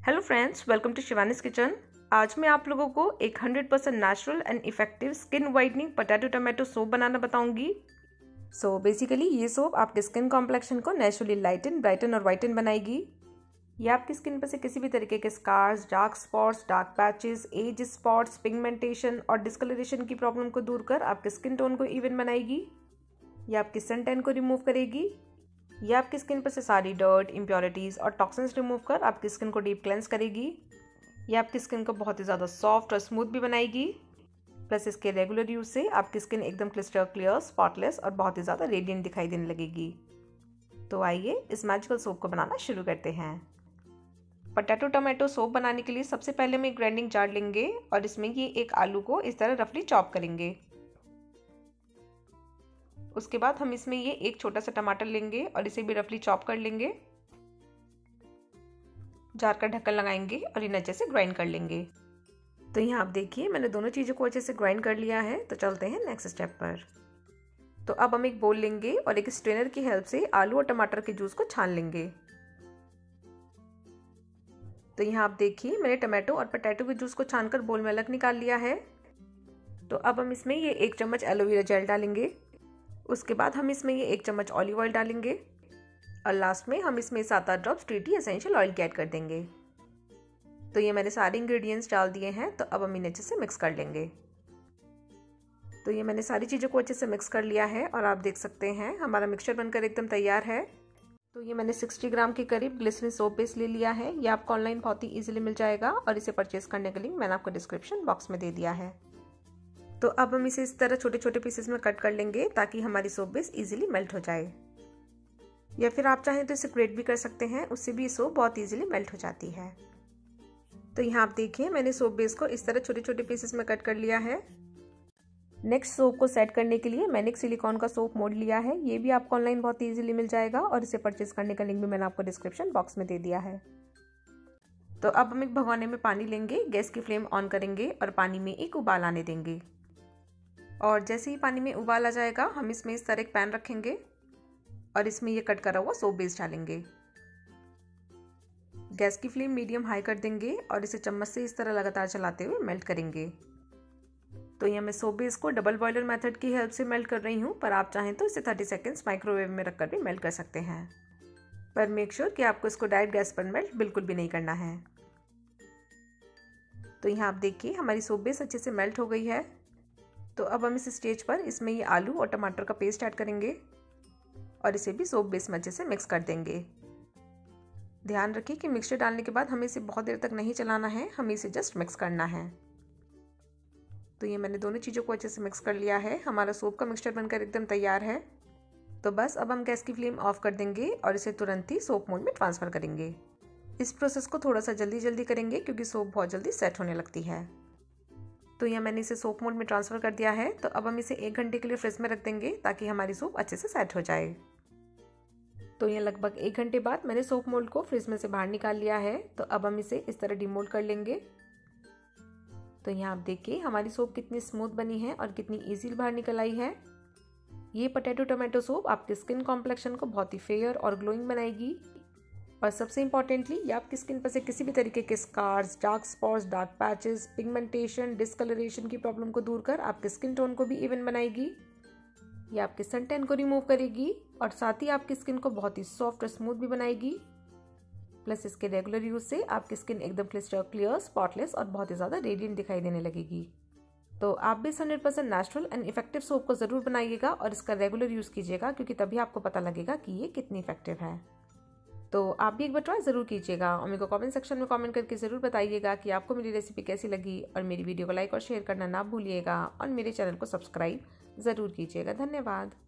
Hello friends, welcome to Shivani's kitchen. आज मैं आप लोगों को एक 100% natural and effective skin whitening potato tomato soap बनाना बताऊंगी। बेसिकली ये सोप आपके स्किन कॉम्प्लेक्शन को नेचुरली लाइटन, ब्राइटन और वाइटन बनाएगी। ये आपकी स्किन पर से किसी भी तरीके के scars, dark spots, dark patches, age spots, pigmentation और डिस्कलरेशन की प्रॉब्लम को दूर कर आपके स्किन टोन को इवन बनाएगी। ये आपकी सन टैन को रिमूव करेगी। ये आपकी स्किन पर से सारी डर्ट, इम्प्योरिटीज़ और टॉक्सिन्स रिमूव कर आपकी स्किन को डीप क्लेंस करेगी। ये आपकी स्किन को बहुत ही ज़्यादा सॉफ्ट और स्मूथ भी बनाएगी। प्लस इसके रेगुलर यूज से आपकी स्किन एकदम क्रिस्टल क्लियर, स्पॉटलेस और बहुत ही ज़्यादा रेडिएंट दिखाई देने लगेगी। तो आइए इस मैजिकल सोप को बनाना शुरू करते हैं। पोटैटो टोमेटो सोप बनाने के लिए सबसे पहले हम एक ग्राइंडिंग जार लेंगे और इसमें ये एक आलू को इस तरह रफली चॉप करेंगे। उसके बाद हम इसमें ये एक छोटा सा टमाटर लेंगे और इसे भी रफली चॉप कर लेंगे। जार का ढक्कन लगाएंगे और इन्हें अच्छे से ग्राइंड कर लेंगे। तो यहाँ आप देखिए मैंने दोनों चीज़ों को अच्छे से ग्राइंड कर लिया है। तो चलते हैं नेक्स्ट स्टेप पर। तो अब हम एक बोल लेंगे और एक स्ट्रेनर की हेल्प से आलू और टमाटर के जूस को छान लेंगे। तो यहाँ आप देखिए मैंने टमाटो और पोटैटो के जूस को छानकर बोल में अलग निकाल लिया है। तो अब हम इसमें ये 1 चम्मच एलोवेरा जेल डालेंगे। उसके बाद हम इसमें ये 1 चम्मच ऑलिव ऑयल डालेंगे और लास्ट में हम इसमें 7-8 drops tea tree essential oil की ऐड कर देंगे। तो ये मैंने सारे इंग्रेडिएंट्स डाल दिए हैं। तो अब हम इन्हें अच्छे से मिक्स कर लेंगे। तो ये मैंने सारी चीज़ों को अच्छे से मिक्स कर लिया है और आप देख सकते हैं हमारा मिक्सचर बनकर एकदम तैयार है। तो ये मैंने 60 ग्राम के करीब ग्लिसरीन सोप बेस ले लिया है। ये आपको ऑनलाइन बहुत ही ईजिली मिल जाएगा और इसे परचेज करने का लिंक मैंने आपको डिस्क्रिप्शन बॉक्स में दे दिया है। तो अब हम इसे इस तरह छोटे छोटे पीसेस में कट कर लेंगे ताकि हमारी सोप बेस इजीली मेल्ट हो जाए। या फिर आप चाहें तो इसे ग्रेट भी कर सकते हैं, उससे भी सोप बहुत इजीली मेल्ट हो जाती है। तो यहाँ आप देखिए मैंने सोप बेस को इस तरह छोटे छोटे पीसेस में कट कर लिया है। नेक्स्ट सोप को सेट करने के लिए मैंने एक सिलिकॉन का सोप मोल्ड लिया है। ये भी आपको ऑनलाइन बहुत ईजिली मिल जाएगा और इसे परचेज करने का लिंक भी मैंने आपको डिस्क्रिप्शन बॉक्स में दे दिया है। तो अब हम एक भगोने में पानी लेंगे, गैस की फ्लेम ऑन करेंगे और पानी में एक उबाल आने देंगे। और जैसे ही पानी में उबाल आ जाएगा हम इसमें इस तरह एक पैन रखेंगे और इसमें ये कट करा हुआ सोप बेस डालेंगे। गैस की फ्लेम मीडियम हाई कर देंगे और इसे चम्मच से इस तरह लगातार चलाते हुए मेल्ट करेंगे। तो ये मैं सोप बेस को डबल बॉयलर मेथड की हेल्प से मेल्ट कर रही हूँ, पर आप चाहें तो इसे 30 सेकेंड्स माइक्रोवेव में रखकर भी मेल्ट कर सकते हैं। पर मेक श्योर कि आपको इसको डायरेक्ट गैस पर मेल्ट बिल्कुल भी नहीं करना है। तो यहाँ आप देखिए हमारी सोप बेस अच्छे से मेल्ट हो गई है। तो अब हम इस स्टेज पर इसमें ये आलू और टमाटर का पेस्ट ऐड करेंगे और इसे भी सोप बेस में अच्छे से मिक्स कर देंगे। ध्यान रखिए कि मिक्सचर डालने के बाद हमें इसे बहुत देर तक नहीं चलाना है, हमें इसे जस्ट मिक्स करना है। तो ये मैंने दोनों चीज़ों को अच्छे से मिक्स कर लिया है। हमारा सोप का मिक्सचर बनकर एकदम तैयार है। तो बस अब हम गैस की फ्लेम ऑफ कर देंगे और इसे तुरंत ही सोप मोड में ट्रांसफ़र करेंगे। इस प्रोसेस को थोड़ा सा जल्दी करेंगे क्योंकि सोप बहुत जल्दी सेट होने लगती है। तो यहाँ मैंने इसे सोप मोड में ट्रांसफ़र कर दिया है। तो अब हम इसे 1 घंटे के लिए फ्रिज में रख देंगे ताकि हमारी सोप अच्छे से सेट हो जाए। तो ये लगभग 1 घंटे बाद मैंने सोप मोल्ड को फ्रिज में से बाहर निकाल लिया है। तो अब हम इसे इस तरह डिमोल्ड कर लेंगे। तो यहाँ आप देखिए हमारी सोप कितनी स्मूथ बनी है और कितनी ईजीली बाहर निकल आई है। ये पोटैटो टोमेटो सोप आपके स्किन कॉम्प्लेक्शन को बहुत ही फेयर और ग्लोइंग बनाएगी। और सबसे इम्पॉर्टेंटली ये आपकी स्किन पर से किसी भी तरीके के scars, dark spots, dark patches, pigmentation, discolouration की प्रॉब्लम को दूर कर आपके स्किन टोन को भी इवन बनाएगी। ये आपके सन टैन को रिमूव करेगी और साथ ही आपकी स्किन को बहुत ही सॉफ्ट और स्मूथ भी बनाएगी। प्लस इसके रेगुलर यूज से आपकी स्किन एकदम क्रिस्टल क्लियर, स्पॉटलेस और बहुत ही ज़्यादा रेडिएंट दिखाई देने लगेगी। तो आप भी 100% नेचुरल एंड इफेक्टिव सोप को ज़रूर बनाइएगा और इसका रेगुलर यूज़ कीजिएगा क्योंकि तभी आपको पता लगेगा कि ये कितनी इफेक्टिव है। तो आप भी एक बार ट्राई ज़रूर कीजिएगा और मेरे को कमेंट सेक्शन में कमेंट करके ज़रूर बताइएगा कि आपको मेरी रेसिपी कैसी लगी। और मेरी वीडियो को लाइक और शेयर करना ना भूलिएगा और मेरे चैनल को सब्सक्राइब ज़रूर कीजिएगा। धन्यवाद।